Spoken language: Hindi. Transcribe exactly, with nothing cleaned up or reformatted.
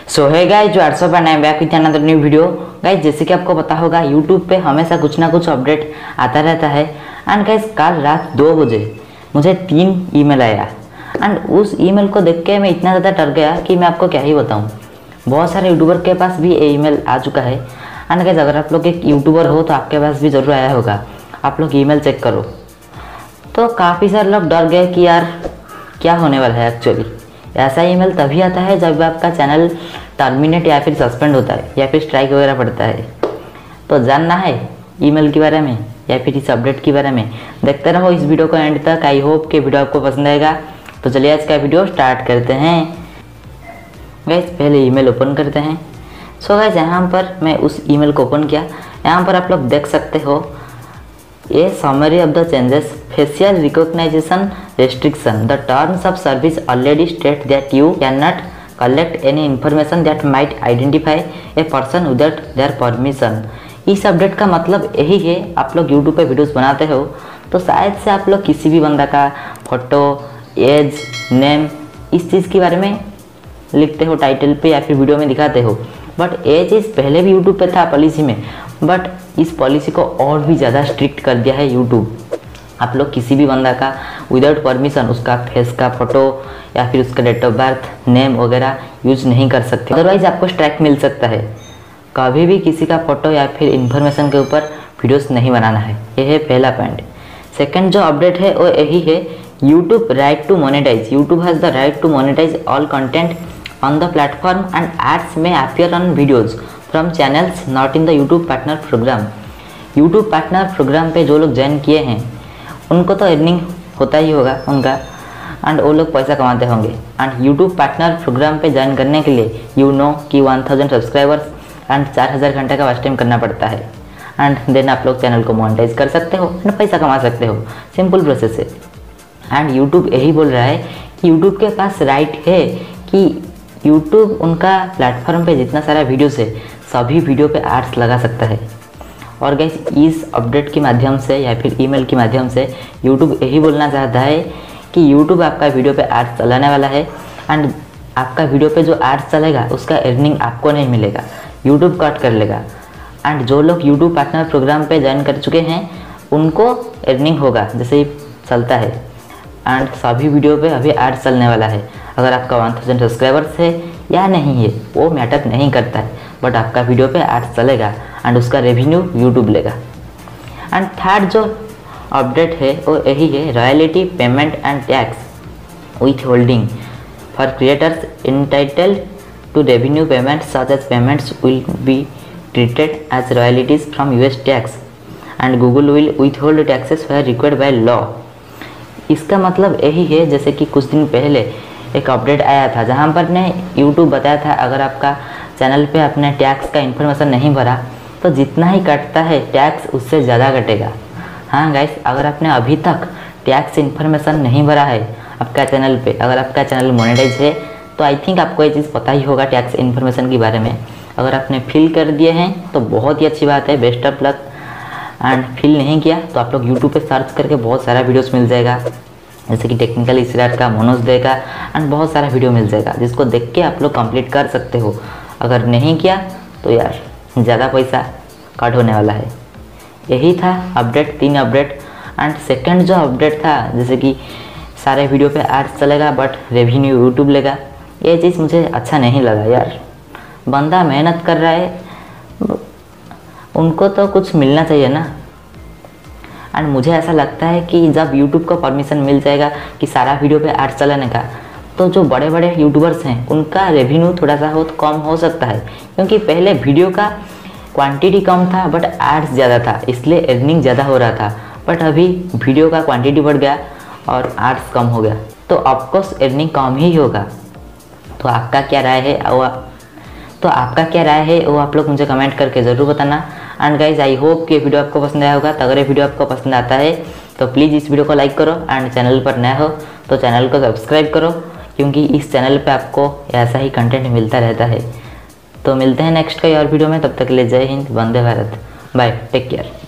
सो है गाइस, जो what's up and I am back with another new video. Guys, जैसे कि आपको पता होगा यूट्यूब पे हमेशा कुछ ना कुछ अपडेट आता रहता है। एंड गाइस, कल रात दो बजे मुझे तीन ईमेल आया एंड उस ईमेल को देख के मैं इतना ज़्यादा डर गया कि मैं आपको क्या ही बताऊँ। बहुत सारे यूट्यूबर के पास भी ये ईमेल आ चुका है। एंड गाइस, अगर आप लोग एक यूट्यूबर हो तो आपके पास भी ज़रूर आया होगा। आप लोग ईमेल चेक करो। तो काफ़ी सारे लोग डर गए कि यार क्या होने वाला है। एक्चुअली ऐसा ईमेल तभी आता है जब आपका चैनल टर्मिनेट या फिर सस्पेंड होता है या फिर स्ट्राइक वगैरह पड़ता है। तो जानना है ईमेल के बारे में या फिर इस अपडेट के बारे में, देखते रहो इस वीडियो को एंड तक। आई होप कि वीडियो आपको पसंद आएगा। तो चलिए आज का वीडियो स्टार्ट करते हैं। गाइस, पहले ईमेल ओपन करते हैं। सो गाइस, यहाँ पर मैं उस ईमेल को ओपन किया। यहाँ पर आप लोग देख सकते हो ये summary of the changes, facial recognization restriction. The terms of service already state that you cannot collect any information that might identify a person without their permission. इस अपडेट का मतलब यही है, आप लोग यूट्यूब पे वीडियोस बनाते हो तो शायद से आप लोग किसी भी बंदा का फोटो, एज, नेम, इस चीज़ के बारे में लिखते हो टाइटल पे या फिर वीडियो में दिखाते हो। बट ये चीज़ पहले भी यूट्यूब पे था पॉलिसी में, बट इस पॉलिसी को और भी ज़्यादा स्ट्रिक्ट कर दिया है यूट्यूब। आप लोग किसी भी बंदा का विदाउट परमिशन उसका फेस का फोटो या फिर उसका डेट ऑफ बर्थ, नेम वगैरह यूज नहीं कर सकते, अदरवाइज आपको स्ट्राइक मिल सकता है। कभी भी किसी का फोटो या फिर इंफॉर्मेशन के ऊपर वीडियोस नहीं बनाना है। ये है पहला पॉइंट। सेकंड जो अपडेट है वो यही है, YouTube right to monetise. YouTube has the right to monetise all content on the platform and ads में appear on videos from channels not in the YouTube partner program. YouTube partner program पे जो लोग ज्वाइन किए हैं उनको तो अर्निंग होता ही होगा उनका, एंड वो लोग पैसा कमाते होंगे। एंड यूट्यूब पार्टनर प्रोग्राम पे ज्वाइन करने के लिए यू नो कि वन थाउजेंड सब्सक्राइबर्स एंड चार हज़ार घंटे का वॉच टाइम करना पड़ता है। एंड देन आप लोग चैनल को मोनेटाइज कर सकते हो एंड पैसा कमा सकते हो। सिंपल प्रोसेस है। एंड यूट्यूब यही बोल रहा है कि यूट्यूब के पास राइट है कि यूट्यूब उनका प्लेटफॉर्म पे जितना सारा वीडियोस है सभी वीडियो पे एड्स लगा सकता है। और गाइस, इस अपडेट के माध्यम से या फिर ईमेल के माध्यम से यूट्यूब यही बोलना चाहता है कि यूट्यूब आपका वीडियो पे एड्स चलाने वाला है एंड आपका वीडियो पे जो एड्स चलेगा उसका अर्निंग आपको नहीं मिलेगा, यूट्यूब कट कर लेगा। एंड जो लोग यूट्यूब पार्टनर प्रोग्राम पे ज्वाइन कर चुके हैं उनको अर्निंग होगा जैसे ही चलता है। एंड सभी वीडियो पे अभी एड्स चलने वाला है। अगर आपका वन थाउजेंड सब्सक्राइबर्स है या नहीं है वो मैटर नहीं करता है, बट आपका वीडियो पे एड्स चलेगा एंड उसका रेवेन्यू यूट्यूब लेगा। एंड थर्ड जो अपडेट है वो यही है, royalty payment and tax withholding for creators entitled to revenue payment such as payments will be treated as royalties from US tax and Google will withhold taxes where required by law. इसका मतलब यही है, जैसे कि कुछ दिन पहले एक अपडेट आया था जहाँ पर ने यूट्यूब बताया था अगर आपका चैनल पे अपने टैक्स का इन्फॉर्मेशन नहीं भरा तो जितना ही कटता है टैक्स उससे ज़्यादा कटेगा। हाँ गाइस, अगर आपने अभी तक टैक्स इन्फॉर्मेशन नहीं भरा है आपका चैनल पे, अगर आपका चैनल मोनेटाइज है तो आई थिंक आपको ये चीज़ पता ही होगा टैक्स इन्फॉर्मेशन के बारे में। अगर आपने फिल कर दिए हैं तो बहुत ही अच्छी बात है, best of luck. And fill नहीं किया तो आप लोग यूट्यूब पे सर्च करके बहुत सारा वीडियोस मिल जाएगा, जैसे कि टेक्निकल इसरार का, मनोज दे का, एंड बहुत सारा वीडियो मिल जाएगा जिसको देख के आप लोग कंप्लीट कर सकते हो। अगर नहीं किया तो यार ज़्यादा पैसा कट होने वाला है। यही था अपडेट, तीन अपडेट। एंड सेकंड जो अपडेट था, जैसे कि सारे वीडियो पे एड्स चलेगा बट रेवेन्यू यूट्यूब लेगा, ये चीज़ मुझे अच्छा नहीं लगा यार। बंदा मेहनत कर रहा है, उनको तो कुछ मिलना चाहिए ना। एंड मुझे ऐसा लगता है कि जब यूट्यूब को परमिशन मिल जाएगा कि सारा वीडियो पे एड्स चलाने का, तो जो बड़े बड़े यूट्यूबर्स हैं उनका रेवेन्यू थोड़ा सा हो तो कम हो सकता है, क्योंकि पहले वीडियो का क्वांटिटी कम था बट एड्स ज़्यादा था, इसलिए अर्निंग ज़्यादा हो रहा था। बट अभी वीडियो का क्वांटिटी बढ़ गया और एड्स कम हो गया तो ऑफकोर्स अर्निंग कम ही होगा। तो आपका क्या राय है वो तो आपका क्या राय है वो आप लोग मुझे कमेंट करके ज़रूर बताना। एंड गाइज, आई होप कि वीडियो आपको पसंद आया होगा। तो अगर ये वीडियो आपको पसंद आता है तो प्लीज़ इस वीडियो को लाइक करो एंड चैनल पर नया हो तो चैनल को सब्सक्राइब करो, क्योंकि इस चैनल पे आपको ऐसा ही कंटेंट मिलता रहता है। तो मिलते हैं नेक्स्ट कई और वीडियो में, तब तक के लिए जय हिंद, वंदे भारत, बाय, टेक केयर।